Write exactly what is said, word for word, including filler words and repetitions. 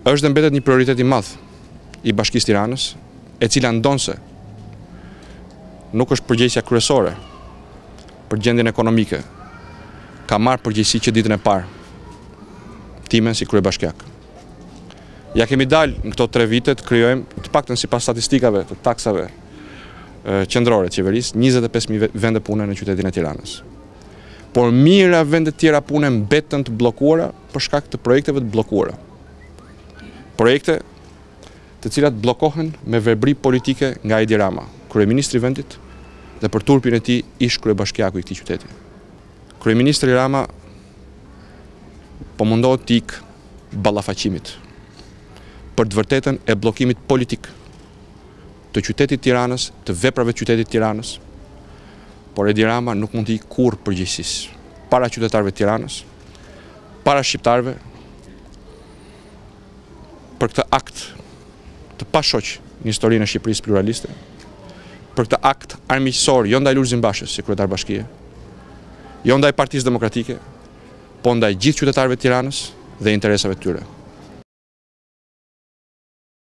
është dhe mbetet një prioritet i madh i Bashkisë Tiranës, e cila ndonse nuk është përgjegjësia kryesore për gjendjen ekonomike, ka marrë përgjegjësi që ditën e parë timen si kryebashkiak. Ja kemi dalë në këto tre vite të krijojmë, të paktën sipas statistikave të taksave qendrore të qeverisë, njëzet e pesë mijë vende pune në qytetin e Tiranës. Por mira vende tjera pune mbetën të bllokuara për shkak të projekteve të bllokuara. Projekte të cilat bllokohen me verbri politike nga Edi Rama, kryeministri i vendit, dhe për turpin e tij ish kryebashkiaku i këtij qyteti. Kryeministri Rama po mundohet të ikë ballafaqimit për të vërtetën e bllokimit politik të qytetit Tiranës, të veprave të qytetit Tiranës, por Edi Rama nuk mund të ikë kurrë përgjegjësisë para qytetarëve të Tiranës, para shqiptarëve, për këtë akt të pashoq në historinë e Shqipërisë pluraliste, për këtë akt armiqësor jo ndaj Lulzim Bashës si kryetar bashkie, jo ndaj Partisë Demokratike, po ndaj gjithë qytetarëve të Tiranës dhe interesave të tyre.